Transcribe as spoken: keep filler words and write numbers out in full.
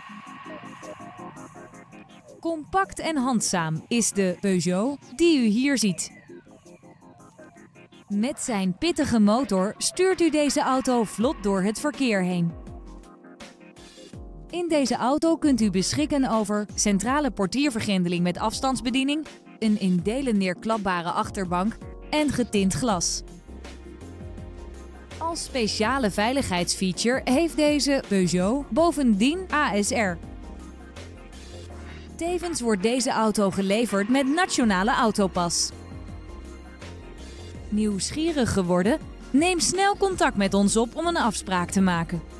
Compact en handzaam is de Peugeot die u hier ziet. Met zijn pittige motor stuurt u deze auto vlot door het verkeer heen. In deze auto kunt u beschikken over centrale portiervergrendeling met afstandsbediening, een in delen neerklapbare achterbank en getint glas. Als speciale veiligheidsfeature heeft deze Peugeot bovendien A S R. Tevens wordt deze auto geleverd met Nationale Autopas. Nieuwsgierig geworden? Neem snel contact met ons op om een afspraak te maken.